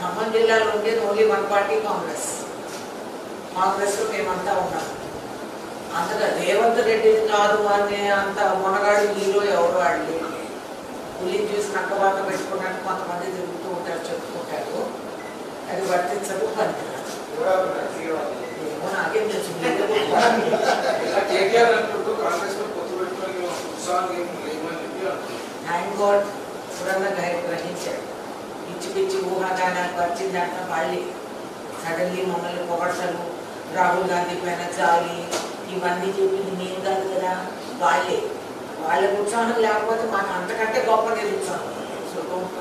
ఖమ్మం జిల్లాలో ఉండేది only one party Congress. కాంగ్రెస్లో మేమంతా ఉన్నాం. అంతగా రేవంత్ రెడ్డి కాదు అనే అంత మొనగాడు హీరో ఎవరు వాడలేదు. పులిని చూసి నక్కబాగా పెట్టుకున్నట్టు కొంతమంది తిరుగుతూ ఉంటారు, చెప్పుకుంటారు. అది వర్తించదు, పనికిరాదు. ఏమో నాకేం తెలుసు. థ్యాంక్ గాడ్ పురంగా గ్రహించాడు. పిచ్చి పిచ్చి ఊహాగానానికి వచ్చిందంట. వాళ్ళే సడన్లీ మమ్మల్ని పొగడతారు. రాహుల్ గాంధీ పైన జాలి ఇవన్నీ చెప్పింది నేను కాదు కదా, వాళ్ళే. వాళ్ళకి ఉత్సాహం లేకపోతే మాకు అంతకంటే గొప్ప నిరుత్సాహం. సో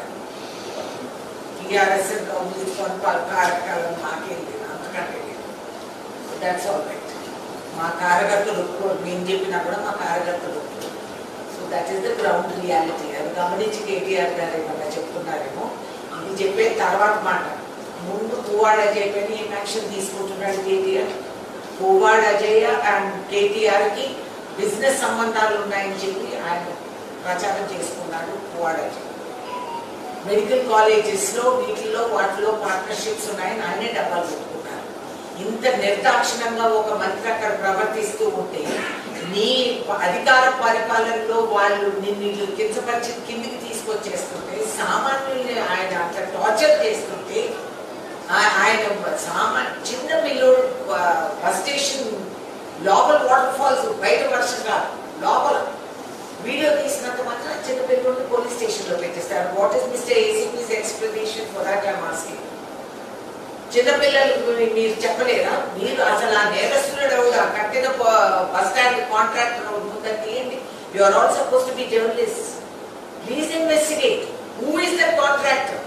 టీఆర్ఎస్ కార్యక్రమం మాకేం లేదు, అంతకంటే లేదు. That's all right. మా కార్యకర్తలు ఒప్పుకోరు, మేము చెప్పినా కూడా మా కార్యకర్తలు ఒప్పుకోరు. So that is the ground reality. అది గమనించి కేటీఆర్ గారు ఏమన్నా చెప్తున్నారేమో. ఇది చెప్పే తర్వాత మాట. ముందు పువ్వాడ అజయ్ పైన ఏం యాక్షన్ తీసుకుంటున్నాడు కేటీఆర్? పువ్వాడ అజయ్ అండ్ కేటీఆర్కి బిజినెస్ సంబంధాలు ఉన్నాయని చెప్పి ఆయన ప్రచారం చేసుకున్నాడు. పువ్వాడ అజయ్ మెడికల్ కాలేజెస్లో వీటిల్లో వాటిలో పార్ట్నర్షిప్స్ ఉన్నాయని ఆయనే డబ్బాలు పెట్టుకున్నారు. ఇంత నిర్దాక్షిణంగా ఒక మంత్రి అక్కడ ప్రవర్తిస్తూ ఉంటే నీ అధికార పరిపాలనలో వాళ్ళు నిన్ను కించపరిచి కిందికి తీసుకొచ్చేస్తుంటే, సామాన్యుల్ని ఆయన అట్లా టార్చర్ చేస్తుంటే, ఆయన చిన్న పిల్లోడు బస్ స్టేషన్ లోపల వాటర్ ఫాల్స్, బయట వర్షం కాదు లోపల వీడియో తీసినంత మాత్రం చిన్న పిల్లోడు పోలీస్ స్టేషన్లో పెట్టేస్తారు. What is mister ACPs explanation for that? I'm asking. చిన్నపిల్లలు మీరు చెప్పలేరా? మీరు అసలు ఆ నేరస్తుడు ఎవడా? కట్టిన బస్ స్టాండ్ కాంట్రాక్టర్ ఉంటుందని తీయండి. You are all suppose to be journalist. Please investigate. Who is that contractor?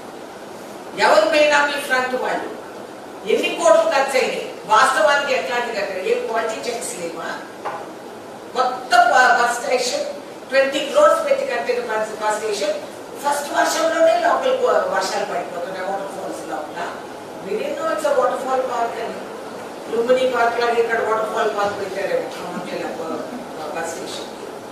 ఎవరు పోయినా మీ ఫ్రంట్ వాళ్ళు? ఎన్ని కోట్లు ఖర్చు అయినాయి? వాస్తవానికి ఎట్లాంటి కట్టారు? ఏ క్వాలిటీ చెక్స్ లేవా? కొత్త బస్ స్టేషన్ 20 crores పెట్టి కట్టిన బస్ స్టేషన్ ఫస్ట్ వర్షంలోనే లోపల వర్షాలు పడిపోతున్నాయి వాటర్ ఫాల్స్ లోపల. Video it's water fall park అని లుంబిని పార్క్ లాగా ఇక్కడ వాటర్ ఫాల్ పార్క్ పెట్టారేమో ఖమ్మం జిల్లా బస్ స్టేషన్.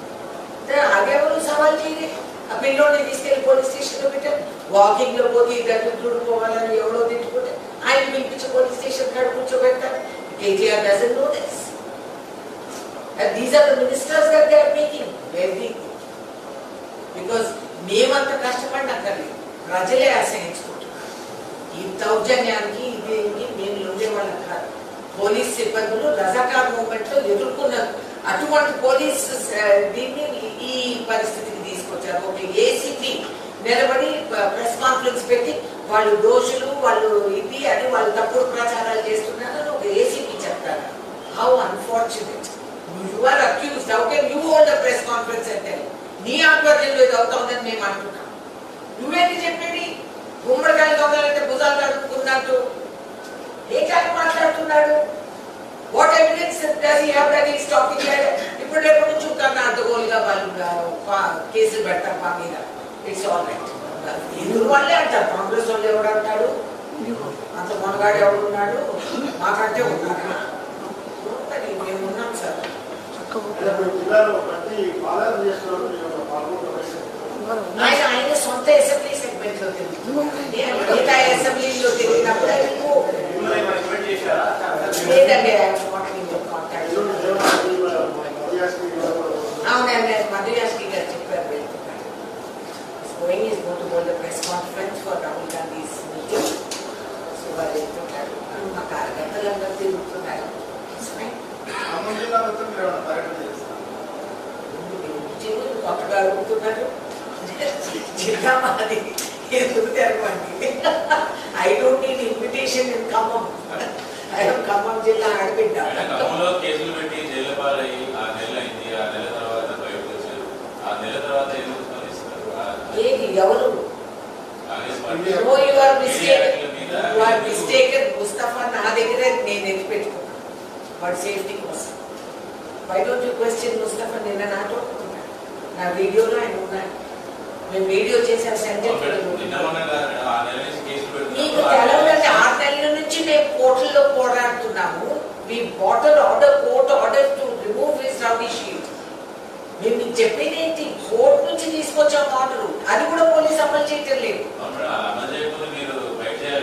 అదేవరు సవాల్ చేయలే. ఆ పిల్లోని తీసుకెళ్లి పోలీస్ స్టేషన్ లో పెట్టారు. వాకింగ్ లో పోతే గడ్డు చూడుకోవాలని ఎవరో తిట్టుకుంటే ఆయన పిలిపించి పోలీస్ స్టేషన్ కాడ కూర్చోబెట్టారు. KTR doesn't know this. These are the ministers that they are making very good. Because మేమంత కష్టపడినక్కర్లేదు, ప్రజలే ఆశ్రయించుకుంటున్నారు. ఈ దౌర్జన్యానికి ఇదేంటి మేము ఉండేవాళ్ళం కాదు. పోలీస్ సిబ్బందులు రజాకార్ మూవ్మెంట్ లో ఎదుర్కొన్నారు. అటువంటి పోలీస్ దీన్ని ఈ పరిస్థితికి తీసుకొచ్చారు. ఒక ఏసీపీ నిలబడి ప్రెస్ కాన్ఫరెన్స్ పెట్టి వాళ్ళు దోషులు, వాళ్ళు ఇది అని వాళ్ళు తప్పుడు ప్రచారాలు చేస్తున్నారని ఒక ఏసీపీ చెప్తారు. How unfortunate. You are accused. How can you hold a press conference and tell? నీ ఆధ్వర్యంలో ఇది అవుతుందని మేము అంటున్నాం. నువ్వేంటి చెప్పేది? గుమ్మడికాయలు దొంగలంటే భుజాలు కడుక్కున్నట్టు ఏ కాలం మాట్లాడుతున్నాడు? What evidence does he have that he is talking like? ఇప్పుడు రేపు నుంచి కన్నా అడ్డగోలుగా వాళ్ళు కేసులు పెడతారు మా మీద. It's all right. ఎందుకు వాళ్ళే అంటారు. కాంగ్రెస్ వాళ్ళు ఎవరు అంటాడు? అంత మొనగాడు ఎవరు ఉన్నాడు? మాకంటే ఉన్నారు. మేము ఉన్నాం సార్. ఆయన సొంత అసెంబ్లీ సెగ్మెంట్ లో మిగతా అసెంబ్లీలో తిరిగినప్పుడు లేదండి. అవునండి, మధుయాష్కి గారు చెప్పారు వెళ్తున్నారు. Going is going to hold the press conference for Rahul Gandhi's meeting. So వాళ్ళు వెళ్తుంటారు. మా కార్యకర్తలు అందరూ తిరుగుతున్నారు. కొత్తగా అడుగుతున్నారు. జిల్లా మాది ఎందుకు తెరవండి? I don't need invitation in Khammam. I don't Khammam జిల్లా ఆడబిడ్డ. కేసులు పెట్టి జైలు పాలయ్యి 6 నెలలు అయింది. 6 నెలల తర్వాత బయటకు వచ్చారు. 6 నెలల తర్వాత ఎందుకు స్పందిస్తారు? ఏది ఎవరు? ముస్తఫా నా దగ్గరే నేను ఎత్తి పెట్టుకున్నాను వాడి సేఫ్టీ కోసం. Why don't you question Mustafa? నిన్న నాతో నా వీడియోలో ఆయన ఉన్నాడు. మేము వీడియో చేసాం. మీకు తెలవదండి, 6 నెలల నుంచి మేము కోర్టుల్లో పోరాడుతున్నాము. We bought an order, court order to remove his rowdy sheet. మేము మీకు చెప్పేది ఏంటి? కోర్టు నుంచి తీసుకొచ్చాం ఆర్డర్. అది కూడా పోలీసు అమలు చేయటం లేదు.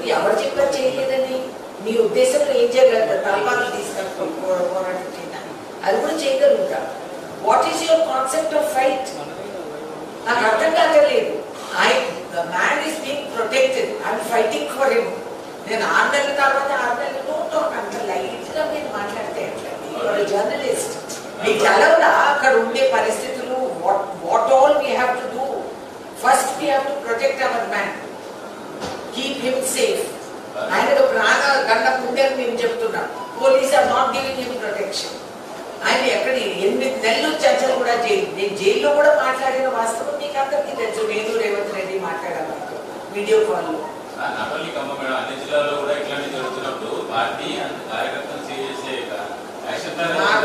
ఎవరు చెప్పారు చేయలేదని? మీ ఉద్దేశంలో ఏం చేయగలుగుతారు? తలపాలు తీసుకొని పోరాటం చేయడానికి అది కూడా చేయగలుగుతారు. What is your concept of fight? నాకు అర్థం కాలేదు. The man is being protected, I'm fighting for him. నేను 6 నెలల తర్వాత 6 నెలలతో అంత లైట్ గా నేను మాట్లాడితే జర్నలిస్ట్ మీకు తెలవదా అక్కడ ఉండే పరిస్థితులు? What all we have to do? First we have to protect our man, keep him safe. ఆయనకు ప్రాణ గండం ఉందని మేము చెప్తున్నాం. Police are not giving him protection. ఆయన ఎక్కడ 8 నెలలు చర్చలు కూడా జైలు. నేను జైల్లో కూడా మాట్లాడిన వాస్తవం మీకు అందరికీ తెలుసు. నేను రేవంత్ రెడ్డి మాట్లాడాను వీడియో కాల్లో. అన్ని జిల్లాలో కూడా ఇట్లాంటి జరుగుతున్నప్పుడు పార్టీ కార్యకర్తలు చేసే action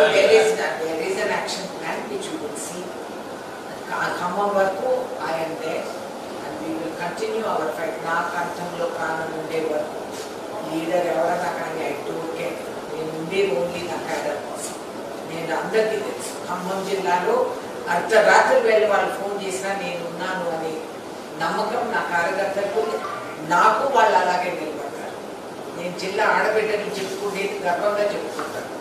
plan which you will see. Khammam వరకు I'm there and we will continue our fight. నా కంఠంలో ప్రాణం ఉండే వరకు లీడర్ ఎవరన్నా కానీ ఐ డోంట్ కేర్. నేను ఉండేది ఓన్లీ నా క్యాడర్ కోసం. నేను అందరికీ తెలుసు ఖమ్మం జిల్లాలో అర్ధరాత్రి వేళ వాళ్ళు ఫోన్ చేసినా నేను ఉన్నాను అనే నమ్మకం నా కార్యకర్తలకు, నాకు వాళ్ళు అలాగే నిలబడ్డారు. నేను జిల్లా ఆడబిడ్డని చెప్పుకునేది గర్వంగా చెప్పుకుంటాను.